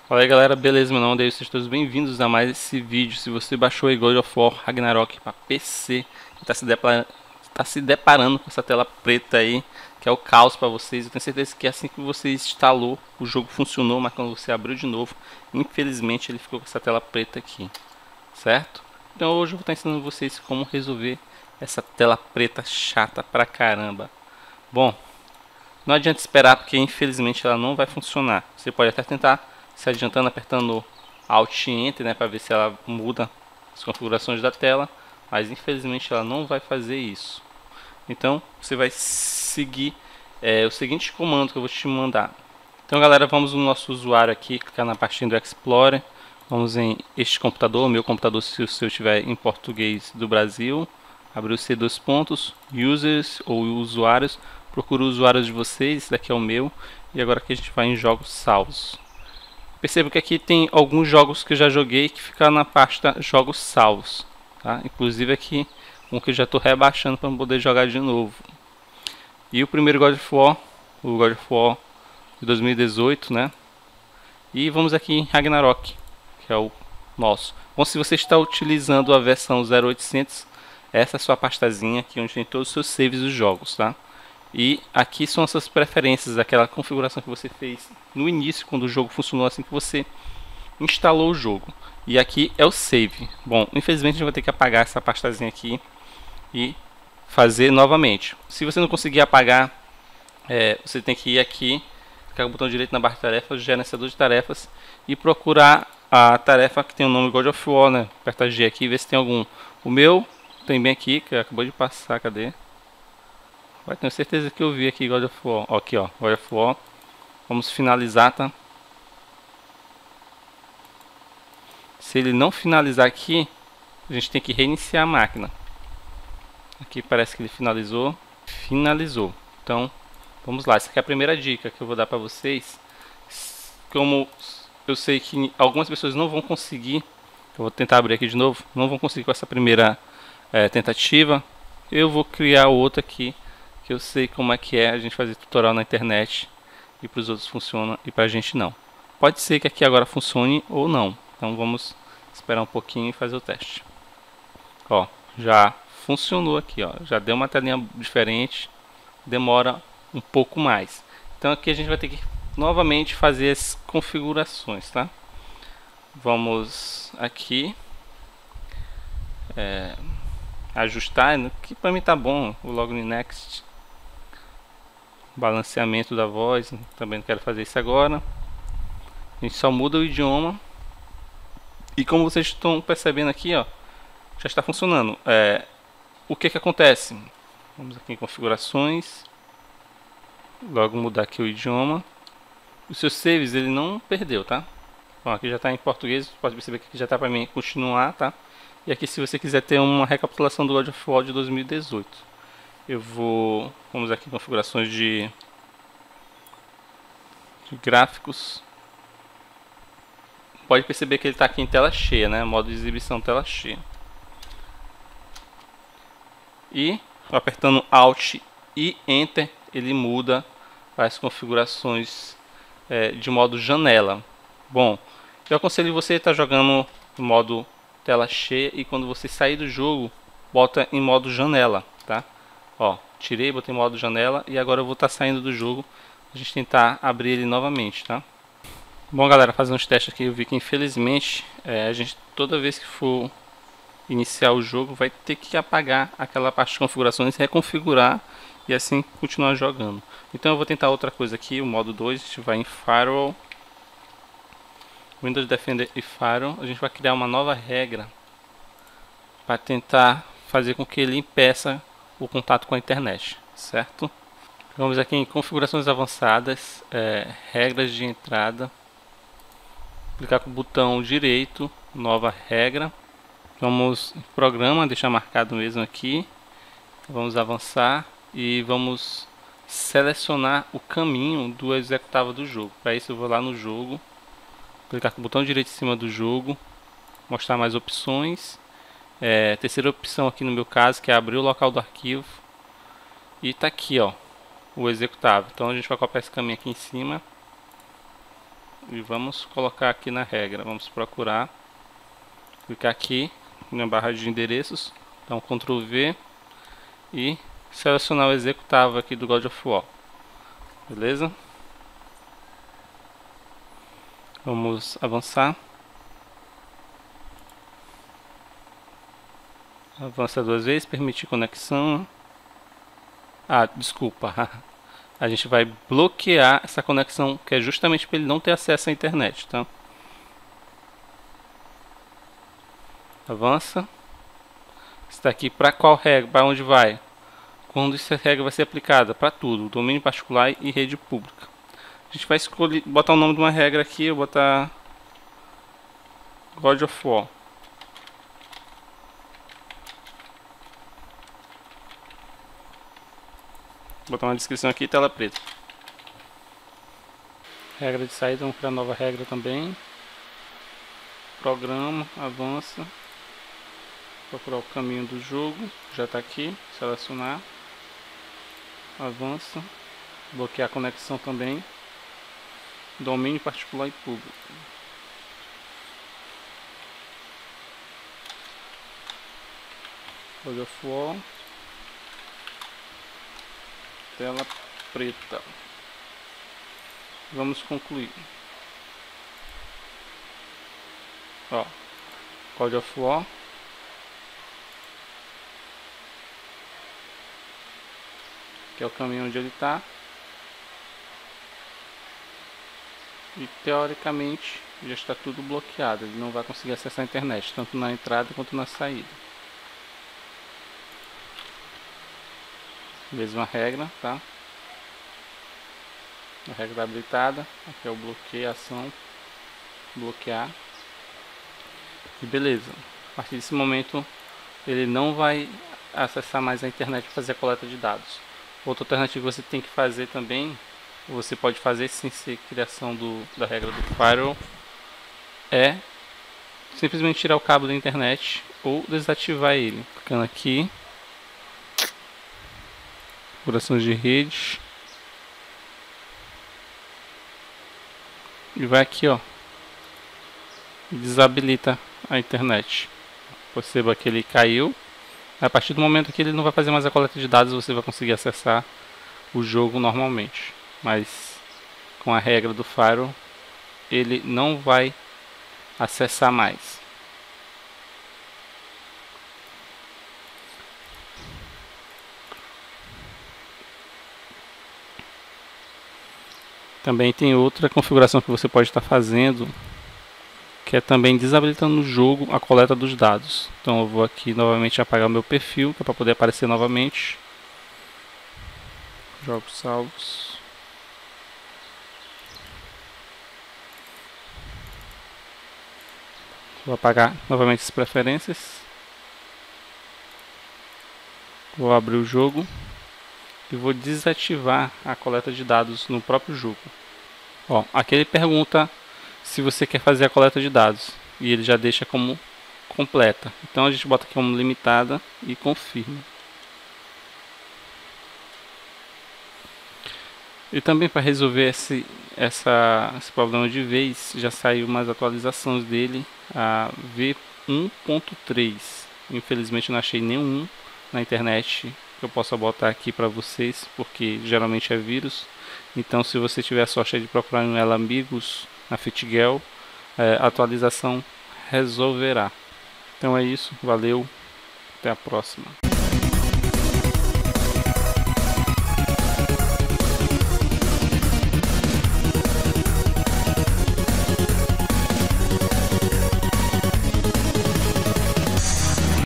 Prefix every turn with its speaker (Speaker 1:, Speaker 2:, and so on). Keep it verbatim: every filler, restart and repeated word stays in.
Speaker 1: Fala aí galera, beleza? Meu nome é David, sejam todos bem-vindos a mais esse vídeo. Se você baixou aí God of War Ragnarok para P C e está se, tá se deparando com essa tela preta aí, que é o caos para vocês, eu tenho certeza que assim que você instalou, o jogo funcionou, mas quando você abriu de novo, infelizmente ele ficou com essa tela preta aqui, certo? Então hoje eu vou estar ensinando vocês como resolver essa tela preta chata pra caramba. Bom, não adianta esperar porque infelizmente ela não vai funcionar. Você pode até tentar se adiantando, apertando Alt e Enter, né, para ver se ela muda as configurações da tela, mas infelizmente ela não vai fazer isso. Então você vai seguir é, o seguinte comando que eu vou te mandar. Então galera, vamos no nosso usuário aqui, clicar na pastinha do Explorer, vamos em este computador, meu computador se o seu estiver em português do Brasil, abrir o C dois pontos, Users ou Usuários, procura os usuários de vocês, esse daqui é o meu, e agora aqui a gente vai em Jogos Salvos. Percebo que aqui tem alguns jogos que eu já joguei que ficam na pasta Jogos Salvos, tá? Inclusive aqui um que eu já estou rebaixando para poder jogar de novo. E o primeiro God of War, o God of War de dois mil e dezoito, né? E vamos aqui em Ragnarok, que é o nosso. Bom, se você está utilizando a versão zero oitocentos, essa é a sua pastazinha aqui onde tem todos os seus saves dos jogos, tá? E aqui são as suas preferências, aquela configuração que você fez no início, quando o jogo funcionou, assim que você instalou o jogo. E aqui é o save. Bom, infelizmente a gente vai ter que apagar essa pastazinha aqui e fazer novamente. Se você não conseguir apagar, é, você tem que ir aqui, clicar com o botão direito na barra de tarefas, gerenciador de tarefas, e procurar a tarefa que tem o nome God of War, né? Aperta G aqui e ver se tem algum. O meu tem bem aqui, que acabou de passar, cadê? Vai, tenho certeza que eu vi aqui God of War. Aqui, ó, God of War. Vamos finalizar, tá? Se ele não finalizar aqui, a gente tem que reiniciar a máquina. Aqui parece que ele finalizou. Finalizou. Então, vamos lá. Essa aqui é a primeira dica que eu vou dar para vocês. Como eu sei que algumas pessoas não vão conseguir, eu vou tentar abrir aqui de novo, não vão conseguir com essa primeira é, tentativa, eu vou criar outra aqui, que eu sei como é que é a gente fazer tutorial na internet e para os outros funciona e para a gente não. Pode ser que aqui agora funcione ou não. Então vamos esperar um pouquinho e fazer o teste. Ó, já funcionou aqui, ó. Já deu uma telinha diferente, demora um pouco mais. Então aqui a gente vai ter que novamente fazer as configurações, tá? Vamos aqui é, ajustar, que para mim tá bom, o Login Next. Balanceamento da voz, também não quero fazer isso agora. A gente só muda o idioma. E como vocês estão percebendo aqui, ó, já está funcionando. É, o que que acontece? Vamos aqui em configurações. Logo mudar aqui o idioma. Os seus saves ele não perdeu, tá? Bom, aqui já está em português, pode perceber que aqui já está para mim continuar, tá? E aqui se você quiser ter uma recapitulação do God of War de dois mil e dezoito. Eu vou, vamos aqui em configurações de, de gráficos. Pode perceber que ele está aqui em tela cheia, né? Modo de exibição tela cheia. E apertando Alt e Enter, ele muda as configurações é, de modo janela. Bom, eu aconselho você a estar jogando no modo tela cheia e quando você sair do jogo, bota em modo janela, tá? Ó, tirei, botei em modo janela e agora eu vou estar saindo do jogo. A gente tentar abrir ele novamente, tá? Bom galera, fazendo uns testes aqui, eu vi que infelizmente é, a gente toda vez que for iniciar o jogo vai ter que apagar aquela parte de configurações, reconfigurar e assim continuar jogando. Então eu vou tentar outra coisa aqui, o modo dois, a gente vai em Firewall, Windows Defender e Firewall, a gente vai criar uma nova regra para tentar fazer com que ele impeça o contato com a internet, certo? Vamos aqui em configurações avançadas, é, regras de entrada, clicar com o botão direito, nova regra, vamos em programa, deixar marcado mesmo aqui, vamos avançar e vamos selecionar o caminho do executável do jogo. Para isso eu vou lá no jogo, clicar com o botão direito em cima do jogo, mostrar mais opções. É, terceira opção aqui no meu caso, que é abrir o local do arquivo. E tá aqui, ó, o executável. Então a gente vai copiar esse caminho aqui em cima. e vamos colocar aqui na regra. Vamos procurar, clicar aqui na barra de endereços, então control V e selecionar o executável aqui do God of War. Beleza? Vamos avançar. Avança duas vezes, permitir conexão. Ah, desculpa. A gente vai bloquear essa conexão, que é justamente para ele não ter acesso à internet, tá? Avança. Está aqui para qual regra? Para onde vai? Quando essa regra vai ser aplicada? Para tudo, domínio particular e rede pública. A gente vai escolher, botar o nome de uma regra aqui, eu vou botar God of War. Vou botar uma descrição aqui, tela preta. Regra de saída, vamos criar nova regra também. Programa, avança. Procurar o caminho do jogo, já está aqui, selecionar. Avança. Bloquear a conexão também. Domínio particular e público. God of War. Tela preta. Vamos concluir. Ó, God of War. Que é o caminho onde ele está. E teoricamente já está tudo bloqueado. Ele não vai conseguir acessar a internet, tanto na entrada quanto na saída. Mesma regra, tá? A regra da habilitada, aqui é o bloqueio, ação, bloquear. E beleza. A partir desse momento ele não vai acessar mais a internet para fazer a coleta de dados. Outra alternativa que você tem que fazer também, você pode fazer sem ser criação do, da regra do firewall, é simplesmente tirar o cabo da internet ou desativar ele. Clicando aqui, configurações de rede, e vai aqui, ó, desabilita a internet. Perceba que ele caiu. A partir do momento que ele não vai fazer mais a coleta de dados, você vai conseguir acessar o jogo normalmente. Mas com a regra do firewall, ele não vai acessar mais. Também tem outra configuração que você pode estar fazendo, que é também desabilitando no jogo a coleta dos dados. Então eu vou aqui novamente apagar o meu perfil, que é para poder aparecer novamente. Jogos salvos. Vou apagar novamente as preferências. Vou abrir o jogo e vou desativar a coleta de dados no próprio jogo. Ó, aqui ele pergunta se você quer fazer a coleta de dados e ele já deixa como completa. Então a gente bota aqui como limitada e confirma. E também para resolver esse, essa, esse problema de vez, já saiu umas atualizações dele, a V um ponto três. Infelizmente não achei nenhum na internet que eu possa botar aqui para vocês, porque geralmente é vírus. Então se você tiver a sorte de procurar em ela amigos na FitGel, é, a atualização resolverá. Então é isso, valeu, até a próxima.